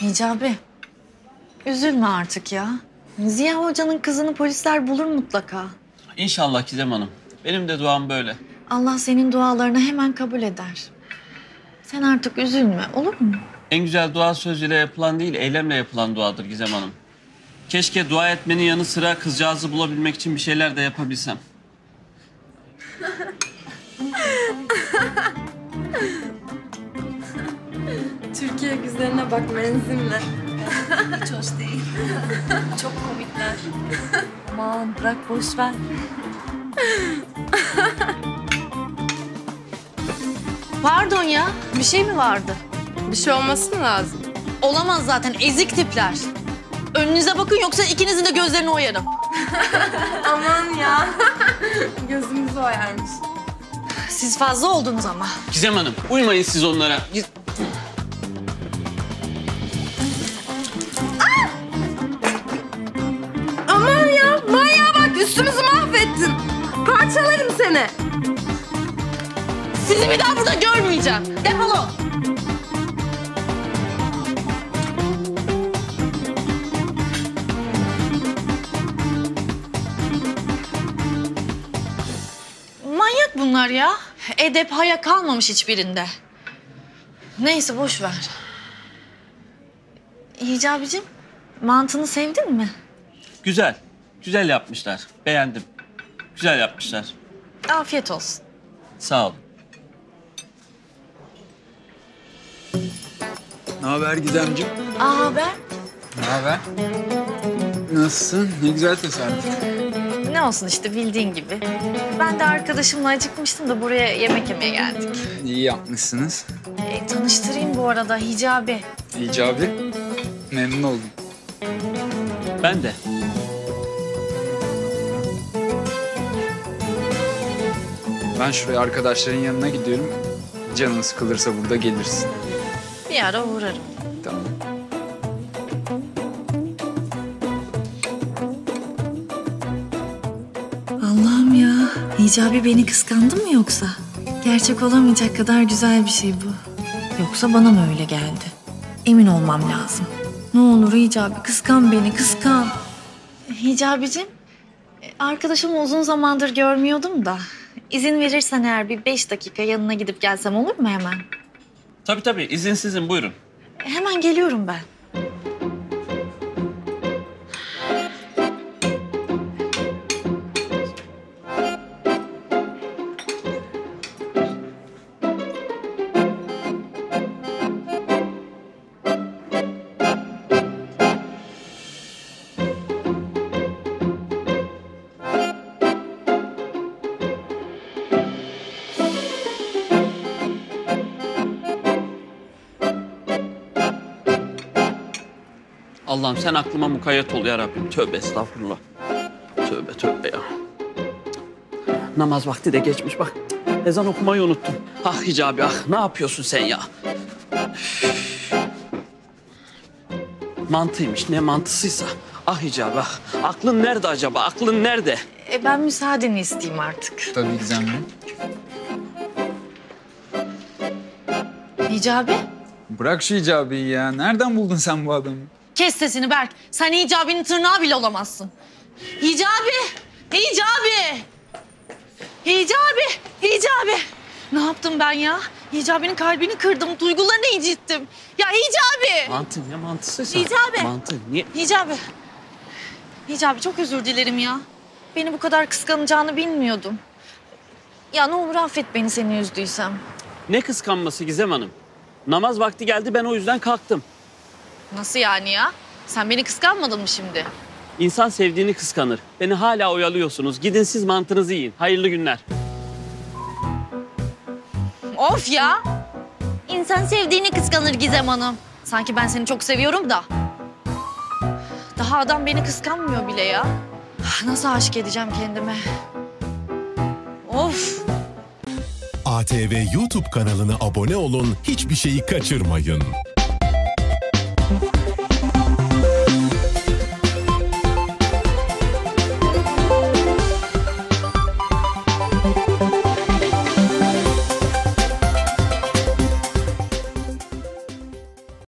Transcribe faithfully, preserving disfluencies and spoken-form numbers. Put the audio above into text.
Hicabi, üzülme artık ya. Ziya Hoca'nın kızını polisler bulur mutlaka. İnşallah Gizem Hanım. Benim de duam böyle. Allah senin dualarını hemen kabul eder. Sen artık üzülme, olur mu? En güzel dua sözüyle yapılan değil, eylemle yapılan duadır Gizem Hanım. Keşke dua etmenin yanı sıra kızcağızı bulabilmek için bir şeyler de yapabilsem. Türkiye güzeline bak menzimle. Hiç hoş değil. Çok komikler. Aman bırak boş ver. Pardon ya, bir şey mi vardı? Bir şey olması mı lazım? Olamaz zaten, ezik tipler. Önünüze bakın yoksa ikinizin de gözlerini oyarım. Aman ya. Gözümüzü oyarmış. Siz fazla oldunuz ama. Gizem Hanım, uymayın siz onlara. Giz... Aman ya, manyağa bak üstümüzü mahvettin. Parçalarım seni. Sizi bir daha burada görmeyeceğim. Defolun. Manyak bunlar ya. Edep, haya kalmamış hiçbirinde. Neyse boş ver. Hicabicim, mantını sevdin mi? Güzel, güzel yapmışlar. Beğendim. Güzel yapmışlar. Afiyet olsun. Sağ olun. Ne haber Gizemciğim? Aa ben? Ne haber? Nasılsın? Ne güzel tesadüf. Ne olsun işte bildiğin gibi. Ben de arkadaşımla acıkmıştım da buraya yemek yemeye geldik. İyi yapmışsınız. E, tanıştırayım bu arada Hicabi. Hicabi. Memnun oldum. Ben de. Ben şuraya arkadaşların yanına gidiyorum. Canın sıkılırsa burada gelirsin. Bir ara uğrarım. Tamam. Allah'ım ya. Hicabi beni kıskandı mı yoksa? Gerçek olamayacak kadar güzel bir şey bu. Yoksa bana mı öyle geldi? Emin olmam lazım. Ne olur Hicabi kıskan beni, kıskan. Hicabicim, arkadaşımı uzun zamandır görmüyordum da. İzin verirsen eğer bir beş dakika yanına gidip gelsem olur mu hemen? Tabii tabii, izinsizim, buyurun. Hemen geliyorum ben. Allah'ım sen aklıma mukayyet ol ya Rabbim. Tövbe estağfurullah. Tövbe tövbe ya. Namaz vakti de geçmiş bak. Ezan okumayı unuttum. Ah Hicabi ah, ne yapıyorsun sen ya? Mantıymış, ne mantısıysa. Ah Hicabi ah. Aklın nerede acaba? Aklın nerede? E, ben müsaadeni isteyeyim artık. Tabii Gizemciğim. Hicabi? Bırak şu Hicabi'yi ya. Nereden buldun sen bu adamı? Kes sesini Berk. Sen Hicabi'nin tırnağı bile olamazsın. Hicabi! Hicabi! Hicabi! Hicabi! Ne yaptım ben ya? Hicabi'nin kalbini kırdım, duygularını incittim. Ya Hicabi! Mantı ne mantısıysa. Hicabi! Mantı niye? Hicabi! Hicabi çok özür dilerim ya. Beni bu kadar kıskanacağını bilmiyordum. Ya ne olur affet beni seni üzdüysem. Ne kıskanması Gizem Hanım? Namaz vakti geldi, ben o yüzden kalktım. Nasıl yani ya? Sen beni kıskanmadın mı şimdi? İnsan sevdiğini kıskanır. Beni hala oyalıyorsunuz. Gidin siz mantınızı yiyin. Hayırlı günler. Of ya! İnsan sevdiğini kıskanır Gizem Hanım. Sanki ben seni çok seviyorum da. Daha adam beni kıskanmıyor bile ya. Nasıl aşık edeceğim kendime? Of! A T V YouTube kanalına abone olun, hiçbir şeyi kaçırmayın.